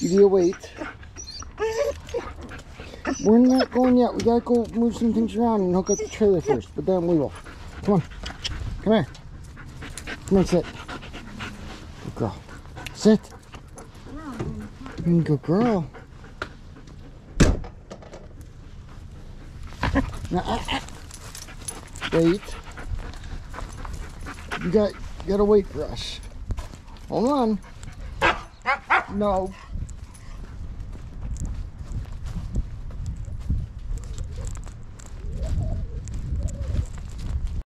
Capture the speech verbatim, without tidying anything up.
You need to wait. We're not going yet. We gotta go move some things around and hook up the trailer first, but then we will. Come on. Come here. Come here, sit. Good girl. Sit. Good girl. Now, uh, uh. Wait. You got, you gotta wait for us. Hold on. No.